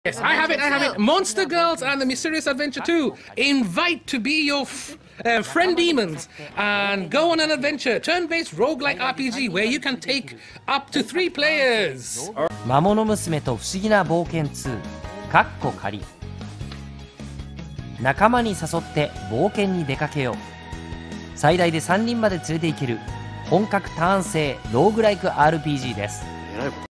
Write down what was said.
Yes, I have it, I have it. Monster Girls and the Mysterious Adventure 2 invite to be your friend demons and go on an adventure. Turn-based roguelike RPG where you can take up to 3 players. 魔物娘と不思議な冒険2かっこ仮。仲間に誘って冒険に出かけよう。最大で3人まで連れて行ける本格ターン制ローグライク RPG です。 えらいこと